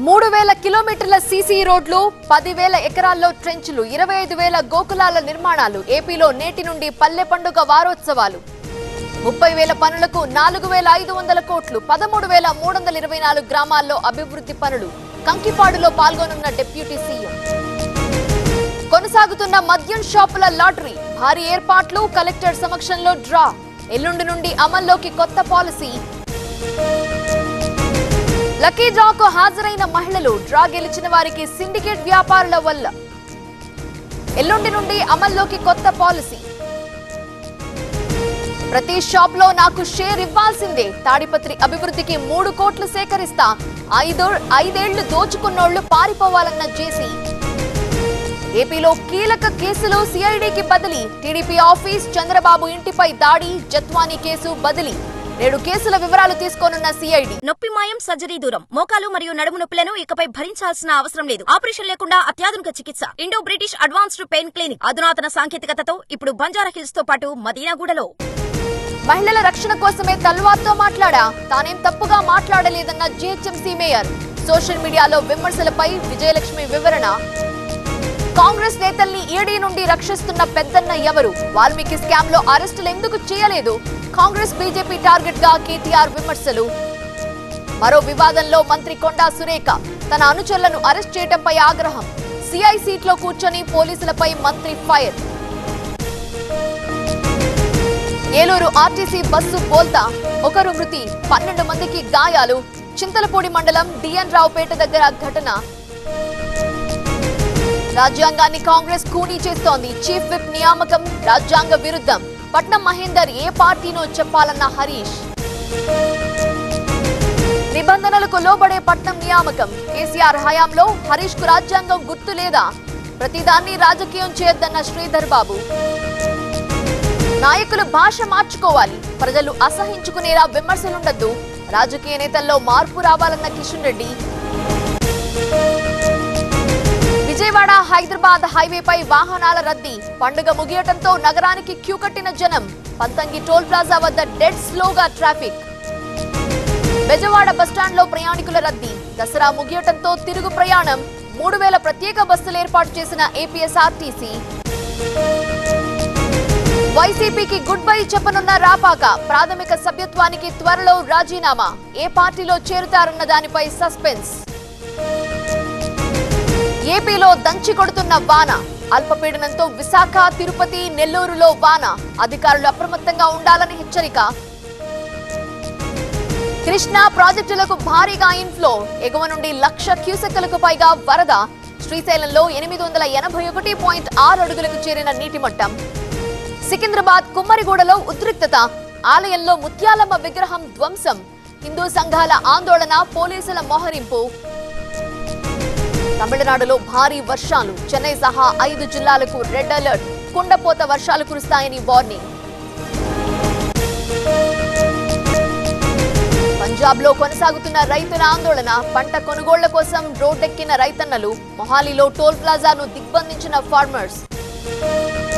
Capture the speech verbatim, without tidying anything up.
మూడు వేల కిలోమీటర్ల సీసీ రోడ్లు, పది వేల ఎకరాల్లో ట్రెంచ్లు, ఇరవై ఐదు వేల గోకులాల నిర్మాణాలు. ఏపీలో నేటి నుండి పల్లె పండుగ వారోత్సవాలు. ముప్పై వేల పనులకు నాలుగు వేల ఐదు వందల కోట్లు, పదమూడు వేల మూడు వందల ఇరవై నాలుగు గ్రామాల్లో అభివృద్ధి పనులు. కంకిపాడులో పాల్గొనున్న డిప్యూటీ సీఎం. కొనసాగుతున్న మద్యం షాపుల లాటరీ, భారీ ఏర్పాట్లు, కలెక్టర్ సమక్షంలో డ్రా. ఎల్లుండి నుండి అమల్లోకి కొత్త పాలసీ. లక్కీ డ్రాకు హాజరైన మహిళలు, డ్రా గెలిచిన వారికి సిండికేట్ వ్యాపారుల వల్ల. ఎల్లుండి నుండి అమల్లోకి కొత్త పాలసీ. ప్రతి షాప్ లో నాకు షేర్ ఇవ్వాల్సిందే. తాడిపత్రి అభివృద్ధికి మూడు కోట్లు సేకరిస్తా. ఐదో ఐదేళ్లు దోచుకున్నోళ్లు పారిపోవాలన్న జేసీ. ఏపీలో కీలక కేసులో సిఐడికి బదిలీ. టీడీపీ ఆఫీస్, చంద్రబాబు ఇంటిపై దాడి, జత్వానీ కేసు బదిలీ. నేడు కేసుల వివరాలు తీసుకోనున్న సిఐడి. నొప్పి మాయం, సర్జరీ దూరం. మోకాలు మరియు నడుము నొప్పులను ఇకపై భరించాల్సిన అవసరం లేదు. ఆపరేషన్ లేకుండా అత్యాధునిక చికిత్స. Indo British advanced pain clinic. అధునాతన సాంకేతికతతో ఇప్పుడు బంజారా హిల్స్ తో పాటు మదీనాగూడలో. మహిళల రక్షణ కోసమే తల్వార్తో మాట్లాడా. తానేం తప్పుగా మాట్లాడలేదన్న జీహెచ్ఎంసీ మేయర్. సోషల్ మీడియాలో విమర్శలపై విజయలక్ష్మి వివరణ. కాంగ్రెస్ నేతల్ని ఈడీ నుండి రక్షిస్తున్న పెద్దన్న ఎవరు? వాల్మీకి స్కామ్ లో అరెస్టులు ఎందుకు చేయలేదు? కాంగ్రెస్ బీజేపీ టార్గెట్ గా కేటీఆర్ విమర్శలు. మరో వివాదంలో మంత్రి కొండా సురేఖ తన అనుచరులను అరెస్ట్ చేయడంపై ఆగ్రహం. సిఐ సీట్లో కూర్చొని పోలీసులపై మంత్రి ఫైర్. ఏలూరు ఆర్టీసీ బస్సు బోల్తా, ఒకరు మృతి, పన్నెండు మందికి గాయాలు. చింతలపూడి మండలం డిఎన్ రావుపేట దగ్గర ఘటన. రాజ్యాంగాన్ని కాంగ్రెస్ కూనీ చేస్తోంది. చీఫ్ విప్ నియామకం రాజ్యాంగ విరుద్ధం. పట్నం మహేందర్ ఏ పార్టీనో చెప్పాలన్న హరీష్. నిబంధనలకు లోబడే పట్నం నియామకం. కేసీఆర్ హయాంలో హరీష్ కు రాజ్యాంగం గుర్తు లేదా? ప్రతిదాన్ని రాజకీయం చేయొద్దన్న శ్రీధర్ బాబు. నాయకులు భాష మార్చుకోవాలి. ప్రజలు అసహించుకునేలా విమర్శలుండద్దు. రాజకీయ నేతల్లో మార్పు రావాలన్న కిషన్ రెడ్డి. విజయవాడ హైదరాబాద్ హైవేపై వాహనాల రద్దీ. పండుగ ముగియటంతో నగరానికి క్యూ కట్టిన జనం. పంతంగి టోల్ ప్లాజా వద్ద డెడ్ స్లోగా ట్రాఫిక్. బెజవాడ బస్టాండ్ లో ప్రయాణికుల రద్దీ. దసరా ముగియటంతో తిరుగు ప్రయాణం. మూడు వేల ప్రత్యేక బస్సులు ఏర్పాటు చేసిన ఏపీఎస్ఆర్టీసీ. వైసీపీకి గుడ్ బై చెప్పనున్న రాపాక. ప్రాథమిక సభ్యత్వానికి త్వరలో రాజీనామా. ఏ పార్టీలో చేరుతారన్న దానిపై సస్పెన్స్. ఏపీలో దంచి కొడుతున్న వాన. అల్పపీడనంతో విశాఖ, తిరుపతి, నెల్లూరులో వాన. అధికారులు అప్రమత్తంగా ఉండాలని హెచ్చరిక. కృష్ణా ప్రాజెక్టులకు భారీగా ఇన్ఫ్లో. ఎగువ నుండి లక్ష క్యూసెక్కులకు పైగా వరద. శ్రీశైలంలో ఎనిమిది వందల ఎనభై ఒకటి పాయింట్ ఆరు అడుగులకు చేరిన నీటి మట్టం. సికింద్రాబాద్ కుమ్మరిగూడలో ఉద్రిక్తత. ఆలయంలో ముత్యాలమ్మ విగ్రహం ధ్వంసం. హిందూ సంఘాల ఆందోళన, పోలీసుల మోహరింపు. తమిళనాడులో భారీ వర్షాలు. చెన్నై సహా ఐదు జిల్లాలకు రెడ్ అలర్ట్. కుండపోత వర్షాలు కురుస్తాయని వార్నింగ్. పంజాబ్ లో కొనసాగుతున్న రైతుల ఆందోళన. పంట కొనుగోళ్ల కోసం రోడ్డెక్కిన రైతన్నలు. మొహాలీలో టోల్ ప్లాజాను దిగ్బంధించిన ఫార్మర్స్.